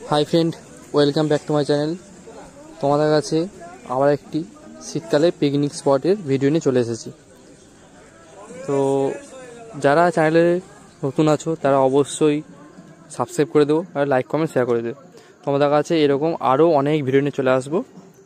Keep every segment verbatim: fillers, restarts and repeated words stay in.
High friend, welcome back to my channel. তোমাদের কাছে আবার একটি শীতকালে পিকনিক স্পটের ভিডিও নিয়ে চলে এসেছি। তো যারা চ্যানেলে নতুন আছো তারা অবশ্যই সাবস্ক্রাইব করে দেবো আর লাইক কমেন্ট শেয়ার করে দেবো। তোমাদের কাছে এরকম আরও অনেক ভিডিও নিয়ে চলে আসবো।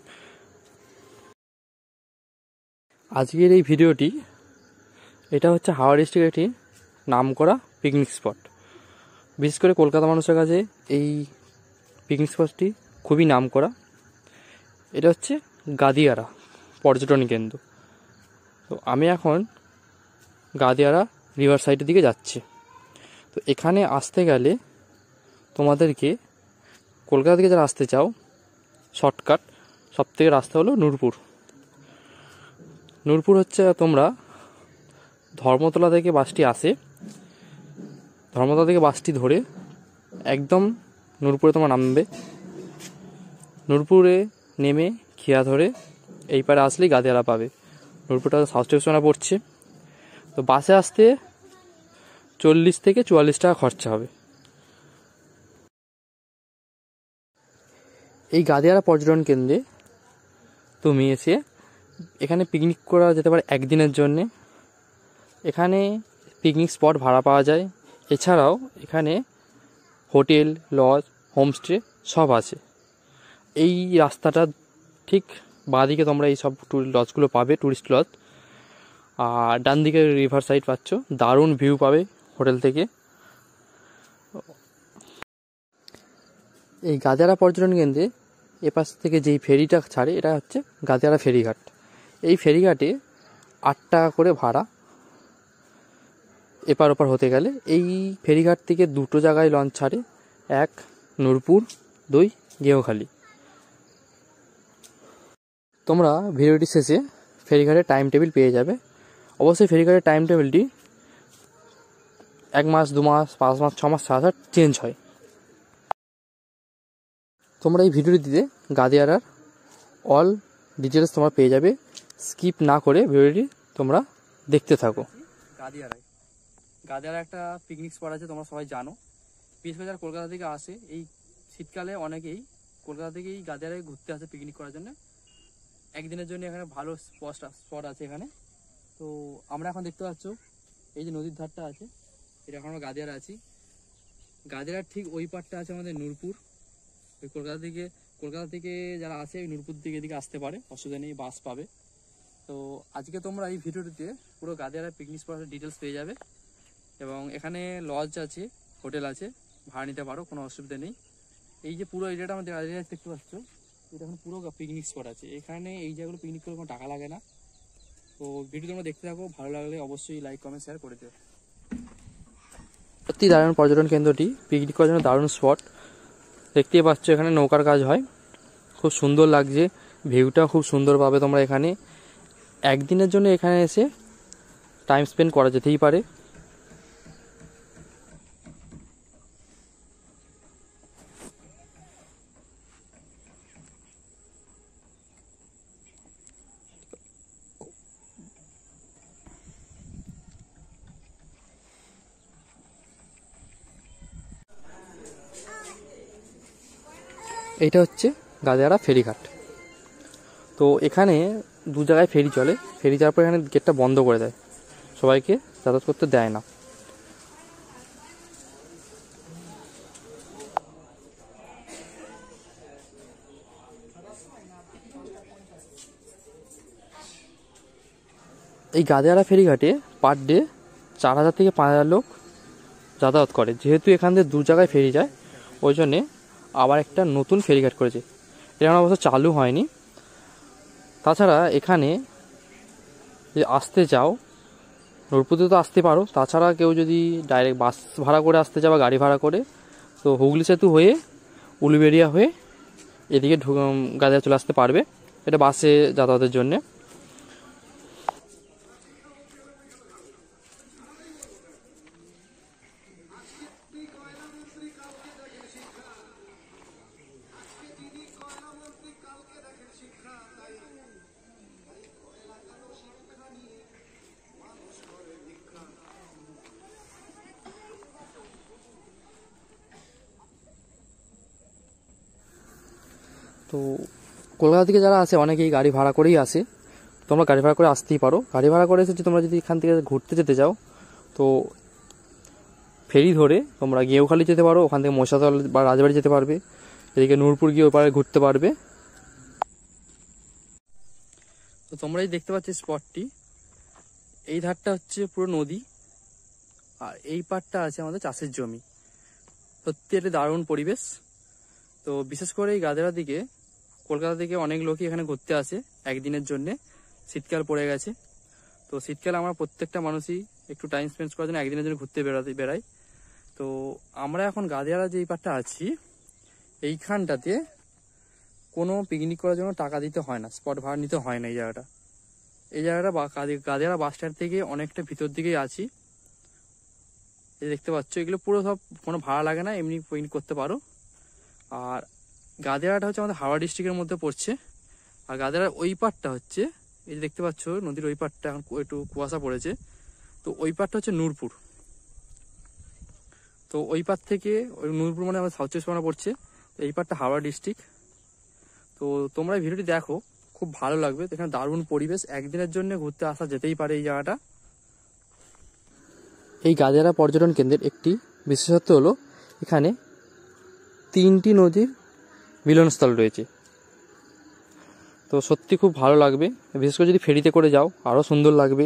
আজকের এই ভিডিওটি এটা হচ্ছে হাওড়া ডিস্ট্রিক্টের একটি নামকরা পিকনিক স্পট। বিশেষ করে কলকাতা মানুষের কাছে এই পিকনিক স্পটটি খুবই নামকরা। এটা হচ্ছে গাদিয়ারা পর্যটন কেন্দ্র। তো আমি এখন গাদিয়ারা রিভার সাইডের দিকে যাচ্ছি। তো এখানে আসতে গেলে তোমাদেরকে কলকাতা থেকে যারা আসতে চাও শর্টকাট সব থেকে রাস্তা হলো নূরপুর। নূরপুর হচ্ছে তোমরা ধর্মতলা থেকে বাসটি আসে, ধর্মতলা থেকে বাসটি ধরে একদম নূরপুরে তোমরা নামবে। নূরপুরে নেমে খিয়া ধরে এই পারে আসলেই গাদিয়ারা পাবে। নূরপুরটা সাউথ স্টেশনে পড়ছে। তো বাসে আসতে চল্লিশ থেকে চুয়াল্লিশ টাকা খরচা হবে। এই গাদিয়ারা পর্যটন কেন্দ্রে তুমি এসে এখানে পিকনিক করা যেতে পারে একদিনের জন্যে। এখানে পিকনিক স্পট ভাড়া পাওয়া যায়। এছাড়াও এখানে হোটেল, লজ, হোমস্টে সব আছে। এই রাস্তাটা ঠিক বাঁদিকে তোমরা এই সব লজগুলো পাবে, ট্যুরিস্ট লজ। আর ডান দিকে রিভার সাইড পাচ্ছ, দারুণ ভিউ পাবে হোটেল থেকে। এই গাদিয়ারা পর্যটন কেন্দ্রে এপাশ থেকে যেই ফেরিটা ছাড়ে এটা হচ্ছে গাদিয়ারা ফেরিঘাট। এই ফেরিঘাটে আট টাকা করে ভাড়া এপার ওপার হতে গেলে। এই ফেরিঘাট থেকে দুটো জায়গায় লঞ্চ ছাড়ে, এক নূরপুর, দুই গেঁওখালি। তোমরা ভিডিওটি শেষে ফেরিঘাটের টাইম টেবিল পেয়ে যাবে। অবশ্যই ফেরিঘাটের টাইম টেবিলটি এক মাস, দু মাস, পাঁচ মাস, ছ মাস ছাড়া ছাড়া চেঞ্জ হয়। তোমরা এই ভিডিওটিতে গাদিয়ারার অল ডিটেলস তোমরা পেয়ে যাবে। স্কিপ না করে ভিডিওটি তোমরা দেখতে থাকো। গাদিয়ারায় গাদিয়ারা একটা পিকনিক স্পট আছে, তোমরা সবাই জানো। বিশেষ করে যারা কলকাতা থেকে আসে এই শীতকালে অনেকেই কলকাতা থেকে এই গাদিয়ারায় ঘুরতে আসে পিকনিক করার জন্য। একদিনের জন্য এখানে ভালো স্পট স্পট আছে এখানে। তো আমরা এখন দেখতে পাচ্ছ এই যে নদীর ধারটা আছে, এটা এখন আমরা গাদিয়ারা আছি। গাদিয়ারার ঠিক ওই পারটা আছে আমাদের নূরপুর। ওই কলকাতা থেকে কলকাতা থেকে যারা আসে ওই নূরপুর দিকে এদিকে আসতে পারে, অসুবিধা নেই, বাস পাবে। তো আজকে তোমরা এই ভিডিওটিতে পুরো গাদিয়ারা পিকনিক স্পটের ডিটেলস পেয়ে যাবে। এবং এখানে লজ আছে, হোটেল আছে, ভাড়া নিতে পারো, কোনো অসুবিধা নেই। এই যে পুরো এরিয়াটা আমাদের গাদিয়ারা দেখতে পাচ্ছ, এটা এখন পুরো পিকনিক স্পট আছে। এখানে এই জায়গাগুলো পিকনিক করলে কোনো টাকা লাগে না। তো ভিডিও তোমরা দেখতে থাকো, ভালো লাগলে অবশ্যই লাইক কমেন্ট শেয়ার করে দেবে। সত্যি দারুণ পর্যটন কেন্দ্রটি, পিকনিক করার জন্য দারুণ স্পট। দেখতেই পাচ্ছ এখানে নৌকার কাজ হয়, খুব সুন্দর লাগছে, ভিউটা খুব সুন্দর পাবে তোমরা এখানে। একদিনের জন্য এখানে এসে টাইম স্পেন্ড করা যেতেই পারে। এইটা হচ্ছে গাদিয়ারা ফেরিঘাট। তো এখানে দু জায়গায় ফেরি চলে। ফেরি যাওয়ার পর এখানে গেটটা বন্ধ করে দেয়, সবাইকে যাতায়াত করতে দেয় না। এই গাদিয়ারা ফেরিঘাটে পার ডে চার হাজার থেকে পাঁচ হাজার লোক যাতায়াত করে। যেহেতু এখান থেকে দু জায়গায় ফেরি যায়, ওই জন্যে আবার একটা নতুন ফেরিঘাট করেছে। এটা অবশ্য চালু হয়নি। তাছাড়া এখানে যদি আসতে চাও নূরপুরে তো আসতে পারো। তাছাড়া কেউ যদি ডাইরেক্ট বাস ভাড়া করে আসতে চাও বা গাড়ি ভাড়া করে, তো হুগলি সেতু হয়ে উলুবেড়িয়া হয়ে এদিকে গাদিয়ারা চলে আসতে পারবে। এটা বাসে যাতায়াতের জন্যে। তো কলকাতা থেকে যারা আসে অনেকেই গাড়ি ভাড়া করেই আসে, তোমরা গাড়ি ভাড়া করে আসতেই পারো। গাড়ি ভাড়া করে এসেছি তোমরা যদি এখান থেকে ঘুরতে যেতে চাও তো ফেরি ধরে তোমরা গেউখালি যেতে পারো, ওখান থেকে মশাতল বা রাজবাড়ি যেতে পারবে, এদিকে নূরপুর গিয়ে ওপারে ঘুরতে পারবে। তো তোমরা এই দেখতে পাচ্ছ স্পটটি, এই ধারটা হচ্ছে পুরো নদী আর এই পাড়টা আছে আমাদের চাষের জমি। সত্যি এটা দারুণ পরিবেশ। তো বিশেষ করে এই গাদেরা দিকে কলকাতা থেকে অনেক লোকই এখানে ঘুরতে আসে একদিনের জন্যে। শীতকাল পড়ে গেছে, তো শীতকালে আমরা প্রত্যেকটা মানুষই একটু টাইম স্পেন্ড করার জন্য একদিনের জন্য ঘুরতে বেড়াতে বেড়াই। তো আমরা এখন গাদিয়ারা যে এই পাড়টা আছি, এইখানটাতে কোনো পিকনিক করার জন্য টাকা দিতে হয় না, স্পট ভাড়া নিতে হয় না। এই জায়গাটা এই জায়গাটা গাদিয়ারা বাস স্ট্যান্ড থেকে অনেকটা ভিতর দিকেই আছি। এই দেখতে পাচ্ছ এগুলো পুরো সব কোনো ভাড়া লাগে না, এমনি পিকনিক করতে পারো। আর গাদিয়ারাটা হচ্ছে আমাদের হাওড়া ডিস্ট্রিক্টের মধ্যে পড়ছে। আর গাদিয়ারার ওই পাড়টা হচ্ছে, এই যে দেখতে পাচ্ছ নদীর ওই পাড়টা এখন একটু কুয়াশা পড়েছে, তো ওই পাড়টা হচ্ছে নূরপুর। তো ওই পাড় থেকে ওই নূরপুর মানে আমাদের সাউথ চব্বিশ পরগনা পড়ছে, এই পাড়টা হাওড়া ডিস্ট্রিক্ট। তো তোমরা এই ভিডিওটি দেখো, খুব ভালো লাগবে। এখানে দারুণ পরিবেশ, একদিনের জন্য ঘুরতে আসা যেতেই পারে এই জায়গাটা। এই গাদিয়ারা পর্যটন কেন্দ্রের একটি বিশেষত্ব হলো এখানে তিনটি নদীর মিলনস্থল রয়েছে। তো সত্যি খুব ভালো লাগবে, বিশেষ করে যদি ফেরিতে করে যাও আরও সুন্দর লাগবে।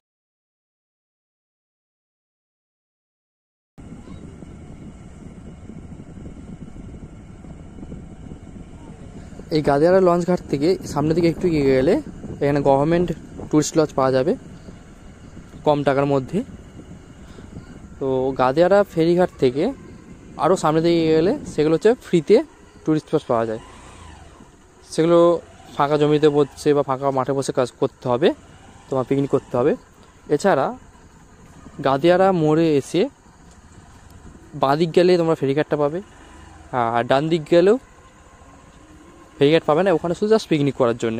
এই গাদিয়ারা লঞ্চ ঘাট থেকে সামনের দিকে একটু এগিয়ে গেলে এখানে গভর্নমেন্ট ট্যুরিস্ট লজ পাওয়া যাবে কম টাকার মধ্যে। তো গাদিয়ারা ফেরিঘাট থেকে আরও সামনের দিকে এগিয়ে গেলে সেগুলো হচ্ছে ফ্রিতে ট্যুরিস্ট লজ পাওয়া যায়। সেগুলো ফাঁকা জমিতে বসে বা ফাঁকা মাঠে বসে কাজ করতে হবে, তোমার পিকনিক করতে হবে। এছাড়া গাদিয়ারা মোড়ে এসে বাঁ দিক গেলে তোমরা ফেরিঘাটটা পাবে, আর ডান দিক গেলেও ফেরিঘাট পাবে না, ওখানে শুধু জাস্ট পিকনিক করার জন্য।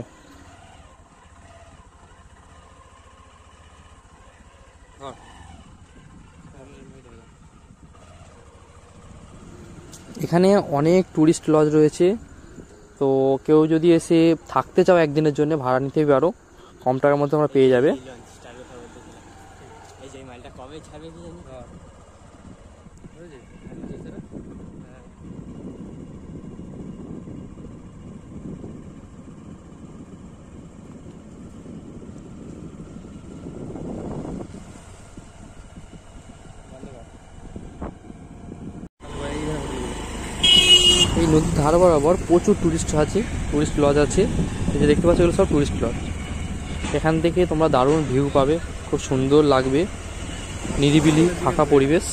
এখানে অনেক ট্যুরিস্ট লজ রয়েছে, তো কেউ যদি এসে থাকতে চাও একদিনের জন্য ভাড়া নিতে পারো, কম টাকার মধ্যে আমরা পেয়ে যাবে। এই নদীর ধার বরাবর প্রচুর ট্যুরিস্ট আছে, ট্যুরিস্ট লজ আছে। এই যে দেখতে পাচ্ছ এগুলো সব ট্যুরিস্ট লজ। এখান থেকে তোমরা দারুণ ভিউ পাবে, খুব সুন্দর লাগবে, নিরিবিলি ফাঁকা পরিবেশ।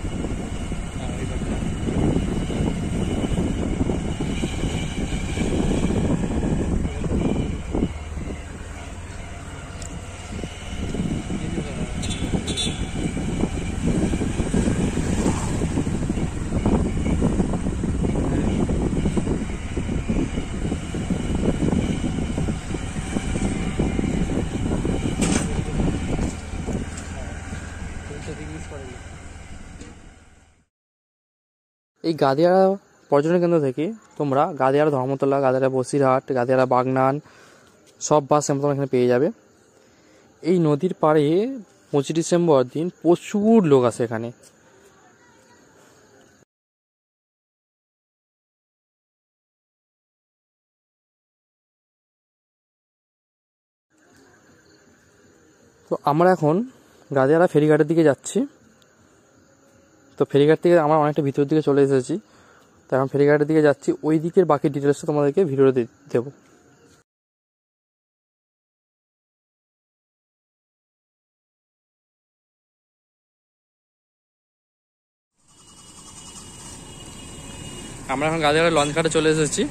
এই গাদিয়ারা পর্যটন কেন্দ্র থেকে তোমরা গাদিয়ারা ধর্মতলা, গাদিয়ারা বসিরহাট, গাদিয়ারা বাগনান সব বাস তোমরা এখানে পেয়ে যাবে। এই নদীর পাড়ে পঁচিশ ডিসেম্বর দিন প্রচুর লোক আসে এখানে। তো আমরা এখন গাদিয়ারা ফেরিঘাটের দিকে যাচ্ছি। তো ফেরিঘাট থেকে আমরা অনেকটা ভিতরের দিকে চলে এসেছি, তো এখন ফেরিঘাটের দিকে যাচ্ছি। ওই দিকের বাকি ডিটেলসটা তোমাদেরকে ভিডিওতে দেবো। আমরা এখন গাদিয়ারা লঞ্চ ঘাটে চলে এসেছি।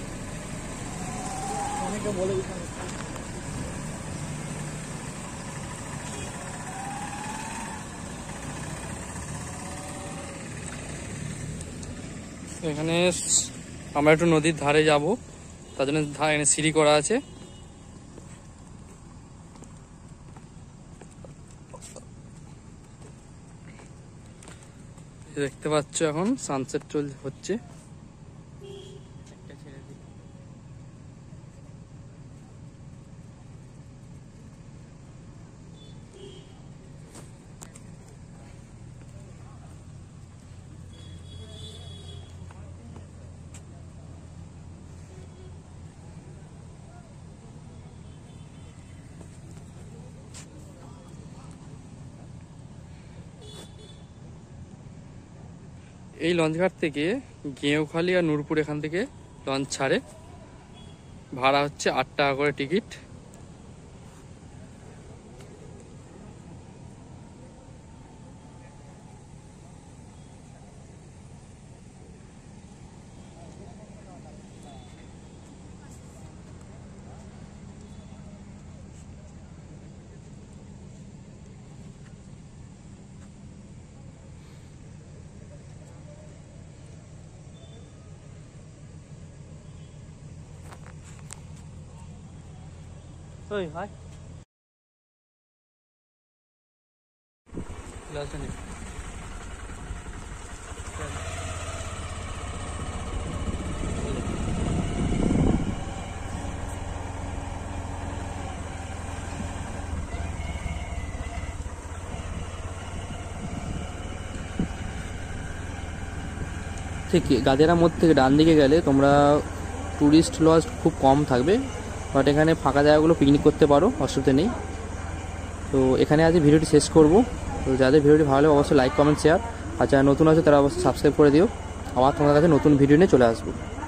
এখানে আমরা একটু নদীর ধারে যাব, তার জন্য এখানে সিঁড়ি করা আছে। দেখতে পাচ্ছ এখন সানসেট চল হচ্ছে। এই লঞ্চঘাট থেকে গেঁওখালি আর নূরপুর এখান থেকে লঞ্চ ছাড়ে। ভাড়া হচ্ছে আট টাকা করে টিকিট। ওই হাই লাসনি ঠিক গাদিয়ারা মোড় থেকে ডান দিকে গেলে তোমরা ট্যুরিস্ট লজ খুব কম থাকবে, বাট এখানে ফাঁকা জায়গাগুলো পিকনিক করতে পারো, অসুবিধা নেই। তো এখানে আজ ভিডিওটি শেষ করব। তো যাদের ভিডিওটি ভালো লাগে অবশ্যই লাইক কমেন্ট শেয়ার, আর যারা নতুন আছে তারা অবশ্যই সাবস্ক্রাইব করে দিও। আবার তোমাদের কাছে নতুন ভিডিও নিয়ে চলে আসবো।